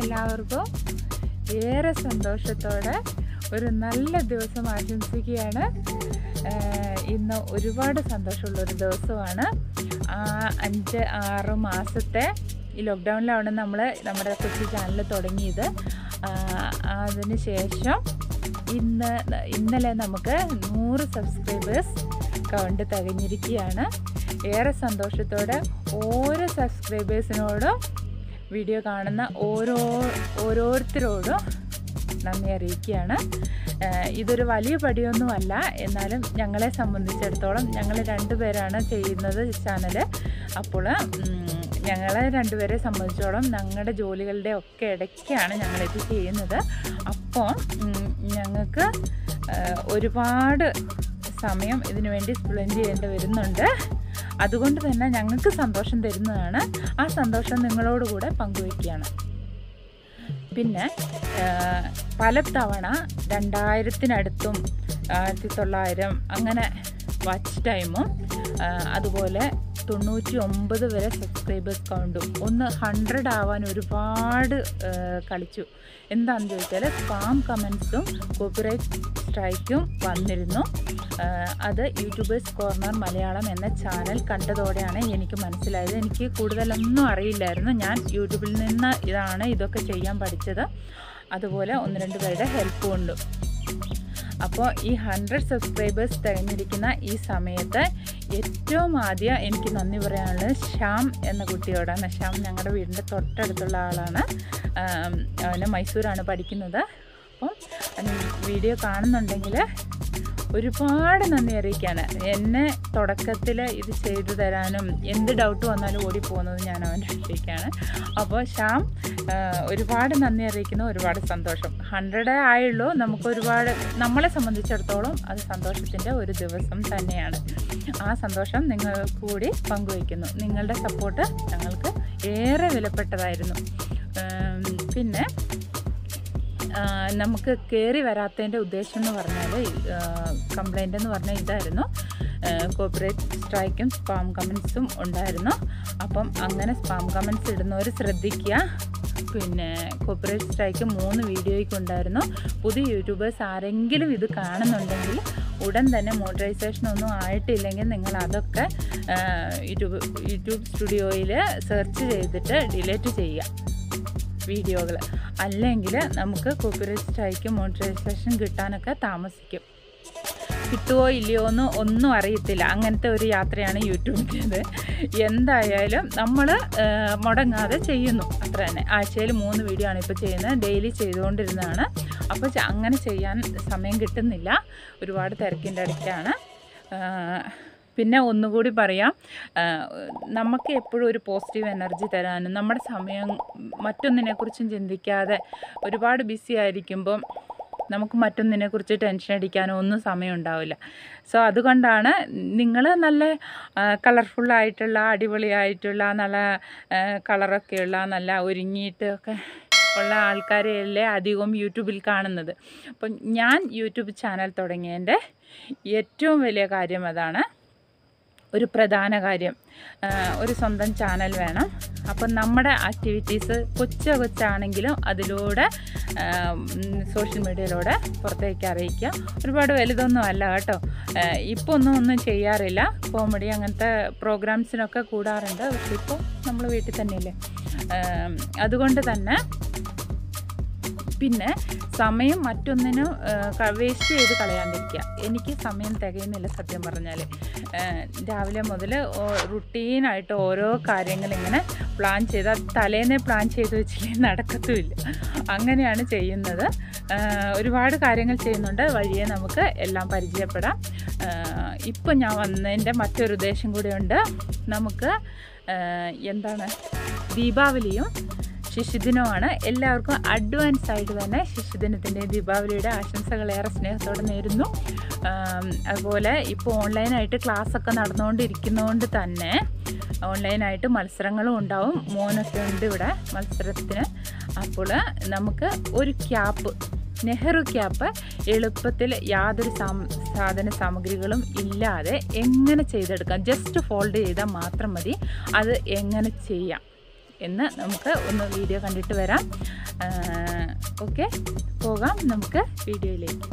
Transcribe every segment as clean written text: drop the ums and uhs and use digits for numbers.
എല്ലാവർക്കും ഏറെ സന്തോഷത്തോടെ ഒരു നല്ല ദിവസം ആശംസിക്കുകയാണ്. ഇന്ന് ഒരുപാട് സന്തോഷമുള്ളൊരു ദിവസമാണ്. 5-6 മാസത്തെ ഈ ലോക്ക്ഡൗണിലാണ് നമ്മുടെ കൊച്ചു ചാനൽ തുടങ്ങിയത്. അതിനുശേഷം ഇന്നലെ നമുക്ക് 100 സബ്സ്ക്രൈബേഴ്സ് കൗണ്ട് തികഞ്ഞിരിക്കുകയാണ്. ഏറെ സന്തോഷത്തോടെ ഓരോ സബ്സ്ക്രൈബേഴ്സിനോടും വീഡിയോ കാണുന്ന ഓരോരുത്തരോടും നന്ദി അറിയിക്കുകയാണ്. ഇതൊരു വലിയ പടിയൊന്നുമല്ല, എന്നാലും ഞങ്ങളെ സംബന്ധിച്ചിടത്തോളം ഞങ്ങൾ 2 പേരാണ് ചെയ്യുന്നത് ചാനൽ. അപ്പോൾ ഞങ്ങളെ 2 പേരെ സംബന്ധിച്ചോളം ഞങ്ങളുടെ ജോലികളുടെ ഒക്കെ ഇടയ്ക്കാണ് ഞങ്ങളിത് ചെയ്യുന്നത്. അപ്പോൾ ഞങ്ങൾക്ക് ഒരുപാട് സമയം ഇതിനു വേണ്ടി സ്പെൻഡ് ചെയ്യേണ്ടി വരുന്നുണ്ട്. അതുകൊണ്ട് തന്നെ ഞങ്ങൾക്ക് സന്തോഷം തരുന്നതാണ്. ആ സന്തോഷം നിങ്ങളോടുകൂടെ പങ്കുവയ്ക്കുകയാണ്. പിന്നെ പല തവണ 2000-നടുത്തും 1900 അങ്ങനെ വാച്ച് ടൈമും അതുപോലെ 99 വരെ സബ്സ്ക്രൈബേഴ്സ് കൗണ്ടും 100 ആവാൻ ഒരുപാട് കളിച്ചു. എന്താണെന്ന് ചോദിച്ചാൽ സ്പാം കമൻസും കോപ്പിറൈറ്റ് സ്ട്രൈക്കും വന്നിരുന്നു. അത് യൂട്യൂബേഴ്സ് കോർണർ മലയാളം എന്ന ചാനൽ കണ്ടതോടെയാണ് എനിക്ക് മനസ്സിലായത്. എനിക്ക് കൂടുതലൊന്നും അറിയില്ലായിരുന്നു. ഞാൻ യൂട്യൂബിൽ നിന്ന് ഇതൊക്കെ ചെയ്യാൻ പഠിച്ചത്. അതുപോലെ 1-2 പേരുടെ ഹെൽപ്പും ഉണ്ട്. അപ്പോൾ ഈ 100 സബ്സ്ക്രൈബേഴ്സ് തികഞ്ഞിരിക്കുന്ന ഈ സമയത്ത് ഏറ്റവും ആദ്യം എനിക്ക് നന്ദി പറയാനുള്ളത് ശ്യാം എന്ന കുട്ടിയോടാണ്. ശ്യാം ഞങ്ങളുടെ വീടിൻ്റെ തൊട്ടടുത്തുള്ള ആളാണ്. അവന് മൈസൂരാണ് പഠിക്കുന്നത്. അപ്പം വീഡിയോ കാണുന്നുണ്ടെങ്കിൽ ഒരുപാട് നന്ദി അറിയിക്കുകയാണ്. എന്നെ തുടക്കത്തിൽ ഇത് ചെയ്തു തരാനും എന്ത് ഡൗട്ട് വന്നാലും ഓടിപ്പോകുന്നത് ഞാൻ അവൻ്റെ അടുത്തേക്കാണ്. അപ്പോൾ ശ്യാം ഒരുപാട് നന്ദി അറിയിക്കുന്നു. ഒരുപാട് സന്തോഷം. 100 ആയുള്ളൂ. നമ്മളെ സംബന്ധിച്ചിടത്തോളം അത് സന്തോഷത്തിൻ്റെ ഒരു ദിവസം തന്നെയാണ്. ആ സന്തോഷം നിങ്ങൾക്ക് കൂടി പങ്കുവയ്ക്കുന്നു. നിങ്ങളുടെ സപ്പോർട്ട് ഞങ്ങൾക്ക് ഏറെ വിലപ്പെട്ടതായിരുന്നു. പിന്നെ നമുക്ക് കയറി വരാത്തതിൻ്റെ ഉദ്ദേശം എന്ന് പറഞ്ഞാൽ കംപ്ലൈൻ്റ് എന്ന് പറഞ്ഞാൽ ഇതായിരുന്നു. കോപ്പിറൈറ്റ് സ്ട്രൈക്കും സ്പാം കമൻസും ഉണ്ടായിരുന്നു. അപ്പം അങ്ങനെ സ്പാം കമൻസ് ഇടുന്നവർ ശ്രദ്ധിക്കുക. പിന്നെ കോപ്പിറൈറ്റ് സ്ട്രൈക്ക് 3 വീഡിയോയ്ക്ക് ഉണ്ടായിരുന്നു. പുതിയ യൂട്യൂബേഴ്സ് ആരെങ്കിലും ഇത് കാണുന്നുണ്ടെങ്കിൽ ഉടൻ തന്നെ മോണിറ്റൈസേഷനൊന്നും ആയിട്ടില്ലെങ്കിൽ നിങ്ങൾ അതൊക്കെ യൂട്യൂബ് സ്റ്റുഡിയോയിൽ സെർച്ച് ചെയ്തിട്ട് ഡിലീറ്റ് ചെയ്യുക വീഡിയോകൾ. അല്ലെങ്കിൽ നമുക്ക് കോപ്പിറൈറ്റ് സ്ട്രൈക്ക് മോണിറ്റൈസേഷൻ കിട്ടാനൊക്കെ താമസിക്കും. കിട്ടുമോ ഇല്ലയോ എന്ന് ഒന്നും അറിയത്തില്ല. അങ്ങനത്തെ ഒരു യാത്രയാണ് യൂട്യൂബിൻ്റേത്. എന്തായാലും നമ്മൾ മുടങ്ങാതെ ചെയ്യുന്നു, അത്ര തന്നെ. ആഴ്ചയിൽ 3 വീഡിയോ ആണ് ഇപ്പോൾ ചെയ്യുന്നത്. ഡെയിലി ചെയ്തുകൊണ്ടിരുന്നതാണ്. അപ്പോൾ അങ്ങനെ ചെയ്യാൻ സമയം കിട്ടുന്നില്ല. ഒരുപാട് തിരക്കിൻ്റെ ഇടയ്ക്കാണ്. പിന്നെ ഒന്നുകൂടി പറയാം, നമുക്ക് എപ്പോഴും ഒരു പോസിറ്റീവ് എനർജി തരാനും നമ്മുടെ സമയം മറ്റൊന്നിനെക്കുറിച്ചും ചിന്തിക്കാതെ ഒരുപാട് ബിസി ആയിരിക്കുമ്പം നമുക്ക് മറ്റൊന്നിനെക്കുറിച്ച് ടെൻഷൻ അടിക്കാനോ ഒന്നും സമയം ഉണ്ടാവില്ല. സോ അതുകൊണ്ടാണ് നിങ്ങൾ നല്ല കളർഫുള്ളായിട്ടുള്ള അടിപൊളിയായിട്ടുള്ള നല്ല കളറൊക്കെയുള്ള നല്ല ഒരുങ്ങിയിട്ടൊക്കെ ഉള്ള ആൾക്കാരെയല്ലേ അധികവും യൂട്യൂബിൽ കാണുന്നത്. അപ്പം ഞാൻ യൂട്യൂബ് ചാനൽ തുടങ്ങിയതിൻ്റെ ഏറ്റവും വലിയ കാര്യം അതാണ്. ഒരു പ്രധാന കാര്യം, ഒരു സ്വന്തം ചാനൽ വേണം. അപ്പം നമ്മുടെ ആക്ടിവിറ്റീസ് കൊച്ചാണെങ്കിലും അതിലൂടെ സോഷ്യൽ മീഡിയയിലൂടെ പുറത്തേക്ക് അറിയിക്കുക. ഒരുപാട് വലുതൊന്നും അല്ല കേട്ടോ. ഇപ്പോൾ ഒന്നും ചെയ്യാറില്ല. കോമഡി അങ്ങനത്തെ പ്രോഗ്രാംസിനൊക്കെ കൂടാറുണ്ട്. പക്ഷെ ഇപ്പോൾ നമ്മൾ വീട്ടിൽ തന്നെയല്ലേ. അതുകൊണ്ട് തന്നെ പിന്നെ സമയം മറ്റൊന്നിനും വേസ്റ്റ് ചെയ്ത് കളയാണ്ടിരിക്കുക. എനിക്ക് സമയം തികയുന്നില്ല സത്യം പറഞ്ഞാൽ. രാവിലെ മുതൽ റുട്ടീനായിട്ട് ഓരോ കാര്യങ്ങളിങ്ങനെ പ്ലാൻ ചെയ്ത് തലേന്നേ പ്ലാൻ ചെയ്ത് വെച്ചില്ലെങ്കിൽ നടക്കത്തുമില്ല. അങ്ങനെയാണ് ചെയ്യുന്നത്. ഒരുപാട് കാര്യങ്ങൾ ചെയ്യുന്നുണ്ട്. വഴിയെ നമുക്ക് എല്ലാം പരിചയപ്പെടാം. ഇപ്പം ഞാൻ വന്നതിൻ്റെ മറ്റൊരു ഉദ്ദേശം കൂടിയുണ്ട്. നമുക്ക് ദീപാവലിയും ശിശുദിനമാണ്. എല്ലാവർക്കും അഡ്വാൻസ് ആയിട്ട് തന്നെ ശിശുദിനത്തിൻ്റെ ദീപാവലിയുടെ ആശംസകളേറെ സ്നേഹത്തോടെ നേരുന്നു. അതുപോലെ ഇപ്പോൾ ഓൺലൈനായിട്ട് ക്ലാസ്സൊക്കെ നടന്നുകൊണ്ടിരിക്കുന്നതുകൊണ്ട് തന്നെ ഓൺലൈനായിട്ട് മത്സരങ്ങളും ഉണ്ടാവും. മോനൊക്കെ ഉണ്ട് ഇവിടെ മത്സരത്തിന്. അപ്പോൾ നമുക്ക് ഒരു ക്യാപ്പ്, നെഹ്റു ക്യാപ്പ് എളുപ്പത്തിൽ യാതൊരു സാധന സാമഗ്രികളും ഇല്ലാതെ എങ്ങനെ ചെയ്തെടുക്കാം, ജസ്റ്റ് ഫോൾഡ് ചെയ്താൽ മാത്രം മതി. അത് എങ്ങനെ ചെയ്യാം എന്ന് നമുക്ക് ഒന്ന് വീഡിയോ കണ്ടിട്ട് വരാം. ഓക്കെ, പോകാം നമുക്ക് വീഡിയോയിലേക്ക്.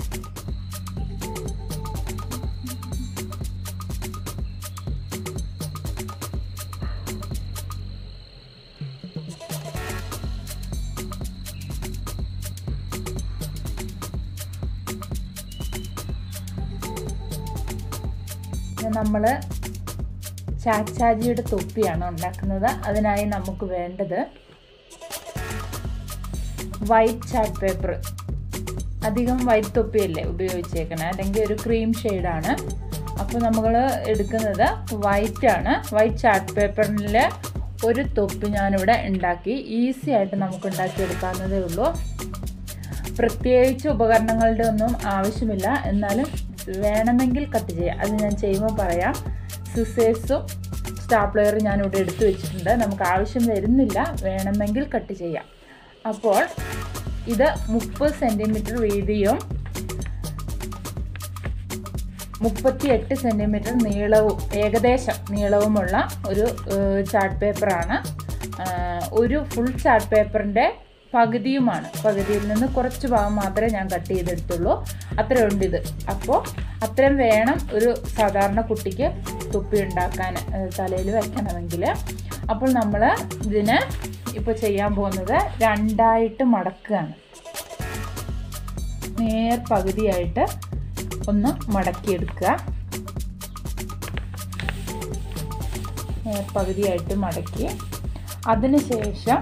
നമ്മൾ ചാച്ചാജിയുടെ തൊപ്പിയാണ് ഉണ്ടാക്കുന്നത്. അതിനായി നമുക്ക് വേണ്ടത് വൈറ്റ് ചാർട്ട് പേപ്പർ. അധികം വൈറ്റ് തൊപ്പിയല്ലേ ഉപയോഗിച്ചേക്കണേ, അല്ലെങ്കിൽ ഒരു ക്രീം ഷെയ്ഡാണ്. അപ്പോൾ നമ്മൾ എടുക്കുന്നത് വൈറ്റ് ആണ്. വൈറ്റ് ചാർട്ട് പേപ്പറിൽ ഒരു തൊപ്പി ഞാനിവിടെ ഉണ്ടാക്കി. ഈസി ആയിട്ട് നമുക്ക് ഉണ്ടാക്കിയെടുക്കാവുന്നതേ ഉള്ളൂ. പ്രത്യേകിച്ച് ഉപകരണങ്ങളുടെ ഒന്നും ആവശ്യമില്ല. എന്നാലും വേണമെങ്കിൽ കട്ട് ചെയ്യാം. അത് ഞാൻ ചെയ്യുമ്പോൾ പറയാം. സിസേഴ്സും സ്റ്റാപ്ലെയറും ഞാനിവിടെ എടുത്തു വെച്ചിട്ടുണ്ട്. നമുക്ക് ആവശ്യം വരുന്നില്ല, വേണമെങ്കിൽ കട്ട് ചെയ്യാം. അപ്പോൾ ഇത് 30 സെൻറ്റിമീറ്റർ വീതിയും 38 സെൻറ്റിമീറ്റർ നീളവും ഏകദേശം നീളവുമുള്ള ഒരു ചാർട്ട് പേപ്പറാണ്. ഒരു ഫുൾ ചാർട്ട് പേപ്പറിൻ്റെ പകുതിയുമാണ്. പകുതിയിൽ നിന്ന് കുറച്ച് ഭാഗം മാത്രമേ ഞാൻ കട്ട് ചെയ്തെടുത്തുള്ളൂ. അത്രയുണ്ട് ഇത്. അപ്പോൾ അത്രയും വേണം ഒരു സാധാരണ കുട്ടിക്ക് തൊപ്പി ഉണ്ടാക്കാൻ, തലയിൽ വയ്ക്കണമെങ്കിൽ. അപ്പോൾ നമ്മൾ ഇതിന് ഇപ്പോൾ ചെയ്യാൻ പോകുന്നത് രണ്ടായിട്ട് മടക്കുകയാണ്. നേർ പകുതിയായിട്ട് ഒന്ന് മടക്കിയെടുക്കുക. നേർ പകുതിയായിട്ട് മടക്കി അതിനുശേഷം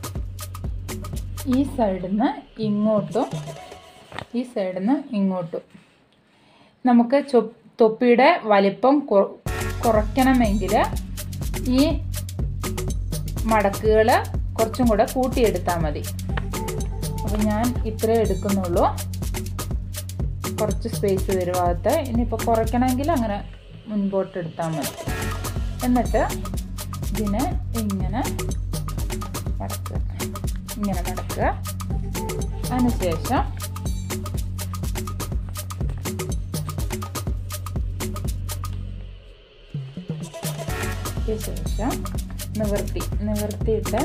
ഈ സൈഡിൽ നിന്ന് ഇങ്ങോട്ടും ഈ സൈഡിൽ നിന്ന് ഇങ്ങോട്ടും നമുക്ക് തൊപ്പിയുടെ വലിപ്പം കുറയ്ക്കണമെങ്കിൽ ഈ മടക്കുകൾ കുറച്ചും കൂടെ കൂട്ടിയെടുത്താൽ മതി. അപ്പോൾ ഞാൻ ഇത്രേ എടുക്കുന്നുള്ളൂ. കുറച്ച് സ്പേസ് വരും ഭാഗത്ത്. ഇനിയിപ്പോൾ കുറയ്ക്കണമെങ്കിൽ അങ്ങനെ മുൻപോട്ട് എടുത്താൽ മതി. എന്നിട്ട് ഇതിനെ ഇങ്ങനെ മടക്കുക. ഇങ്ങനെ മടക്കുക. അതിനുശേഷം നിവർത്തിയിട്ട്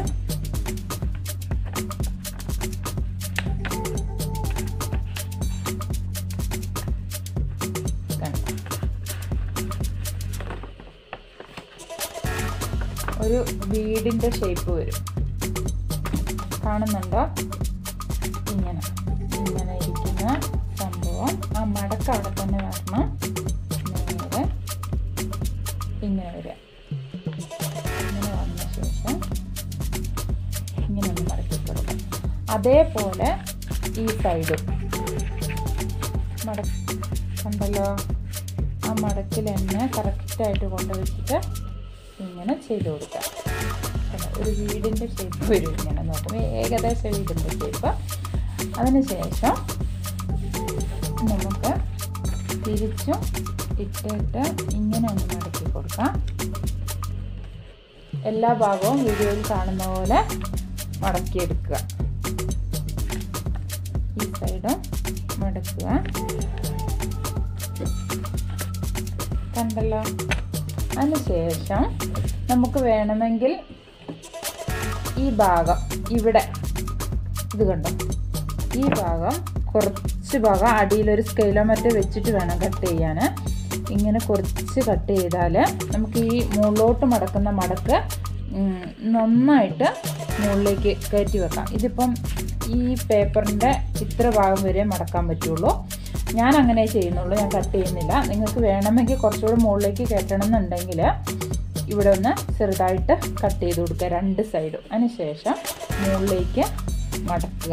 ഒരു വീടിൻ്റെ ഷേപ്പ് വരും. കാണുന്നുണ്ടോ? ഇങ്ങനെ ഇരിക്കുന്ന സംഭവം. ആ മടക്ക് അവിടെ തന്നെ വരണം. നേരെ ഇങ്ങനെ വരിക. ഇങ്ങനെ വന്ന ശേഷം ഇങ്ങനെ ഒന്ന് മടക്കി കൊടുക്കാം. അതേപോലെ ഈ സൈഡും കണ്ടല്ലോ. ആ മടക്കിൽ തന്നെ കറക്റ്റായിട്ട് കൊണ്ടുവച്ചിട്ട് ഇങ്ങനെ ചെയ്ത് കൊടുക്കാം. ഒരു വീടിൻ്റെ ഷേപ്പ് വരും. ഇങ്ങനെ നോക്കുമ്പോൾ ഏകദേശം വീടിൻ്റെ ഷേപ്പ്. അതിനുശേഷം നമുക്ക് തിരിച്ചും ഇട്ടിട്ട് ഇങ്ങനെ ഒന്ന് മടക്കി കൊടുക്കാം. എല്ലാ ഭാഗവും വീഡിയോയിൽ കാണുന്ന പോലെ മടക്കിയെടുക്കുക. ഈ സൈഡും മടക്കുക. കണ്ടല്ലോ. അതിനുശേഷം നമുക്ക് വേണമെങ്കിൽ ഈ ഭാഗം ഇവിടെ ഇത് കണ്ടോ, ഈ ഭാഗം കുറച്ച് ഭാഗം അടിയിലൊരു സ്കെയിലോ മറ്റോ വെച്ചിട്ട് വേണം കട്ട് ചെയ്യാൻ. ഇങ്ങനെ കുറച്ച് കട്ട് ചെയ്താൽ നമുക്ക് ഈ മുകളിലോട്ട് മടക്കുന്ന മടക്ക് നന്നായിട്ട് മുകളിലേക്ക് കയറ്റി വെക്കാം. ഇതിപ്പം ഈ പേപ്പറിൻ്റെ ഇത്ര ഭാഗം വരെ മടക്കാൻ പറ്റുള്ളൂ. ഞാൻ അങ്ങനെ ചെയ്യുന്നുള്ളൂ, ഞാൻ കട്ട് ചെയ്യുന്നില്ല. നിങ്ങൾക്ക് വേണമെങ്കിൽ കുറച്ചുകൂടി മുകളിലേക്ക് കയറ്റണം എന്നുണ്ടെങ്കിൽ ഇവിടെ ഒന്ന് ചെറുതായിട്ട് കട്ട് ചെയ്ത് കൊടുക്കുക രണ്ട് സൈഡും. അതിനുശേഷം മുകളിലേക്ക് മടക്കുക.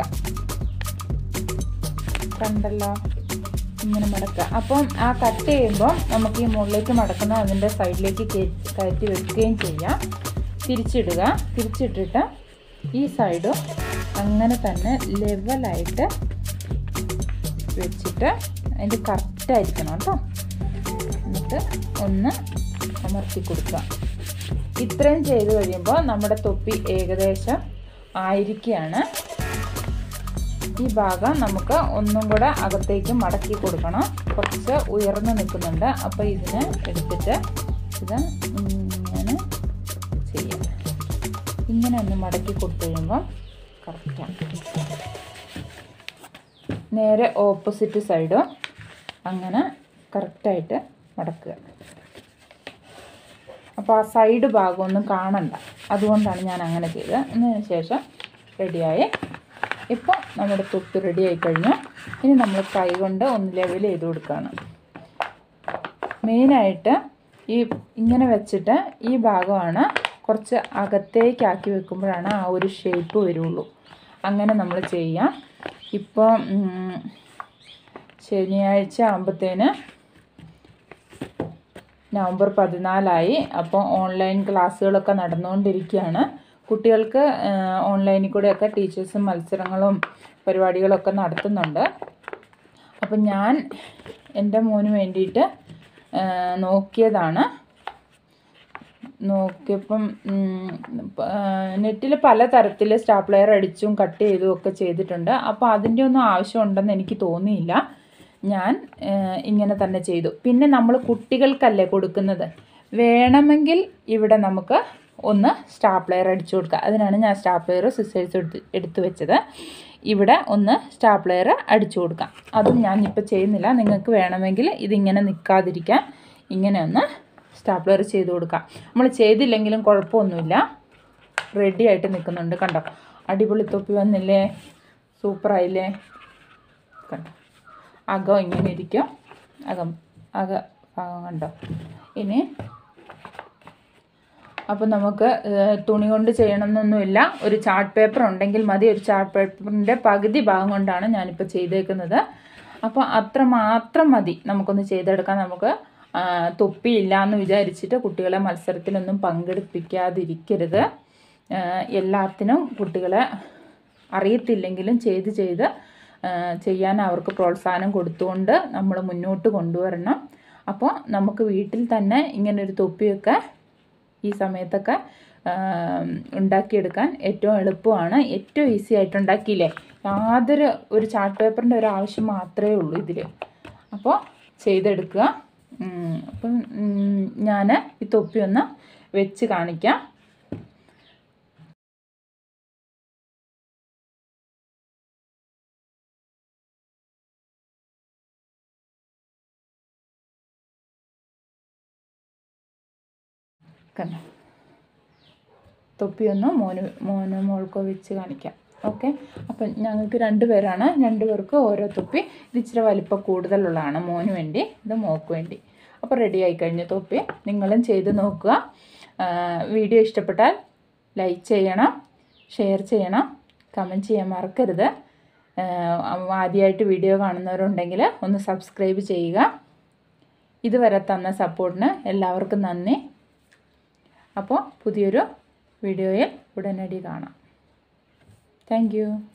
കണ്ടല്ലോ, ഇങ്ങനെ മടക്കുക. അപ്പം ആ കട്ട് ചെയ്യുമ്പോൾ നമുക്ക് ഈ മുകളിലേക്ക് മടക്കുന്ന അതിൻ്റെ സൈഡിലേക്ക് കയറ്റി വെക്കുകയും ചെയ്യാം. തിരിച്ചിടുക. തിരിച്ചിട്ടിട്ട് ഈ സൈഡും അങ്ങനെ തന്നെ ലെവലായിട്ട് വെച്ചിട്ട് അതിൻ്റെ കറക്റ്റായിരിക്കണം കേട്ടോ. എന്നിട്ട് ഒന്ന് അമർത്തി കൊടുക്കുക. ഇത്രയും ചെയ്ത് കഴിയുമ്പോൾ നമ്മുടെ തൊപ്പി ഏകദേശം ആയിരിക്കുകയാണ്. ഈ ഭാഗം നമുക്ക് ഒന്നും കൂടെ അകത്തേക്ക് മടക്കി കൊടുക്കണം. കുറച്ച് ഉയർന്നു നിൽക്കുന്നുണ്ട്. അപ്പോൾ ഇതിനെ എടുത്തിട്ട് ഇത് ഇങ്ങനെ ചെയ്യാം. ഇങ്ങനെ ഒന്ന് മടക്കി കൊടുത്തു കഴിയുമ്പോൾ കറക്റ്റാണ്. നേരെ ഓപ്പോസിറ്റ് സൈഡും അങ്ങനെ കറക്റ്റായിട്ട് മടക്കുക. അപ്പോൾ ആ സൈഡ് ഭാഗമൊന്നും കാണണ്ട, അതുകൊണ്ടാണ് ഞാൻ അങ്ങനെ ചെയ്തത്. അതിന് ശേഷം റെഡിയായി. ഇപ്പോൾ നമ്മുടെ തൊപ്പി റെഡി ആയി കഴിഞ്ഞു. ഇനി നമ്മൾ കൈ കൊണ്ട് ഒന്ന് ലെവൽ ചെയ്ത് കൊടുക്കുകയാണ്. മെയിനായിട്ട് ഈ ഇങ്ങനെ വെച്ചിട്ട് ഈ ഭാഗമാണ് കുറച്ച് അകത്തേക്കാക്കി വെക്കുമ്പോഴാണ് ആ ഒരു ഷേപ്പ് വരുള്ളൂ. അങ്ങനെ നമ്മൾ ചെയ്യാം. ഇപ്പോൾ ശനിയാഴ്ച ആകുമ്പോഴത്തേന് നവംബർ 14 അപ്പോൾ ഓൺലൈൻ ക്ലാസ്സുകളൊക്കെ നടന്നുകൊണ്ടിരിക്കുകയാണ്. കുട്ടികൾക്ക് ഓൺലൈനിൽ കൂടെയൊക്കെ ടീച്ചേഴ്സും മത്സരങ്ങളും പരിപാടികളൊക്കെ നടത്തുന്നുണ്ട്. അപ്പം ഞാൻ എൻ്റെ മോന് വേണ്ടിയിട്ട് നോക്കിയതാണ്. നോക്കിയപ്പം നെറ്റിൽ പലതരത്തിൽ സ്റ്റാപ്ലെയർ അടിച്ചും കട്ട് ചെയ്തും ഒക്കെ ചെയ്തിട്ടുണ്ട്. അപ്പോൾ അതിൻ്റെ ഒന്നും ആവശ്യമുണ്ടെന്ന് എനിക്ക് തോന്നിയില്ല. ഞാൻ ഇങ്ങനെ തന്നെ ചെയ്തു. പിന്നെ നമ്മൾ കുട്ടികൾക്കല്ലേ കൊടുക്കുന്നത്, വേണമെങ്കിൽ ഇവിടെ നമുക്ക് ഒന്ന് സ്റ്റാപ്ലെയർ അടിച്ചു കൊടുക്കുക. അതിനാണ് ഞാൻ സ്റ്റാപ്ലെയർ സിസേഴ്സ് എടുത്ത് വെച്ചത്. ഇവിടെ ഒന്ന് സ്റ്റാപ്ലെയർ അടിച്ചു കൊടുക്കാം. അതും ഞാനിപ്പോൾ ചെയ്യുന്നില്ല. നിങ്ങൾക്ക് വേണമെങ്കിൽ ഇതിങ്ങനെ നിൽക്കാതിരിക്കാൻ ഇങ്ങനെ ഒന്ന് സ്റ്റാപ്ലെയർ ചെയ്ത് കൊടുക്കാം. നമ്മൾ ചെയ്തില്ലെങ്കിലും കുഴപ്പമൊന്നുമില്ല, റെഡി ആയിട്ട് നിൽക്കുന്നുണ്ട്. കണ്ടോ, അടിപൊളി തൊപ്പി വന്നില്ലേ, സൂപ്പറായില്ലേ. കണ്ടോ, അകം ഇങ്ങനെ ഇരിക്കും, അക ഭാഗം കണ്ടോ. ഇനി അപ്പോൾ നമുക്ക് തുണി കൊണ്ട് ചെയ്യണമെന്നൊന്നുമില്ല, ഒരു ചാർട്ട് പേപ്പർ ഉണ്ടെങ്കിൽ മതി. ഒരു ചാർട്ട് പേപ്പറിൻ്റെ പകുതി ഭാഗം കൊണ്ടാണ് ഞാനിപ്പോൾ ചെയ്തേക്കുന്നത്. അപ്പോൾ അത്ര മാത്രം മതി നമുക്കൊന്ന് ചെയ്തെടുക്കാൻ. നമുക്ക് തൊപ്പിയില്ല എന്ന് വിചാരിച്ചിട്ട് കുട്ടികളെ മത്സരത്തിലൊന്നും പങ്കെടുപ്പിക്കാതിരിക്കരുത്. എല്ലാത്തിനും കുട്ടികളെ അറിയത്തില്ലെങ്കിലും ചെയ്ത് ചെയ്യാൻ അവർക്ക് പ്രോത്സാഹനം കൊടുത്തുകൊണ്ട് നമ്മൾ മുന്നോട്ട് കൊണ്ടുവരണം. അപ്പോൾ നമുക്ക് വീട്ടിൽ തന്നെ ഇങ്ങനൊരു തൊപ്പിയൊക്കെ ഈ സമയത്തൊക്കെ ഉണ്ടാക്കിയെടുക്കാൻ ഏറ്റവും എളുപ്പമാണ്. ഏറ്റവും ഈസി ആയിട്ട് ഉണ്ടാക്കിയില്ലേ. ഒരു ചാർട്ട് പേപ്പറിൻ്റെ ഒരു ആവശ്യം മാത്രമേ ഉള്ളൂ ഇതിൽ. അപ്പോൾ ചെയ്തെടുക്കുക. അപ്പം ഞാൻ ഈ തൊപ്പി ഒന്ന് വെച്ച് കാണിക്കാം. കണ്ടോ, തൊപ്പിയൊന്ന് മോനോ മോൾക്കോ വെച്ച് കാണിക്കാം. ഓക്കെ, അപ്പം ഞങ്ങൾക്ക് 2 പേരാണ്, 2 പേർക്ക് ഓരോ തൊപ്പി. ഇത് ഇച്ചിരി വലിപ്പം കൂടുതലുള്ളതാണ്, മോന് വേണ്ടി, ഇത് മോൾക്ക് വേണ്ടി. അപ്പോൾ റെഡി ആയി കഴിഞ്ഞ തൊപ്പി നിങ്ങളും ചെയ്ത് നോക്കുക. വീഡിയോ ഇഷ്ടപ്പെട്ടാൽ ലൈക്ക് ചെയ്യണം, ഷെയർ ചെയ്യണം, കമൻറ്റ് ചെയ്യാൻ മറക്കരുത്. ആദ്യമായിട്ട് വീഡിയോ കാണുന്നവരുണ്ടെങ്കിൽ ഒന്ന് സബ്സ്ക്രൈബ് ചെയ്യുക. ഇതുവരെ തന്ന സപ്പോർട്ടിന് എല്ലാവർക്കും നന്ദി. അപ്പോൾ പുതിയൊരു വീഡിയോയിൽ ഉടനടി കാണാം. Thank U.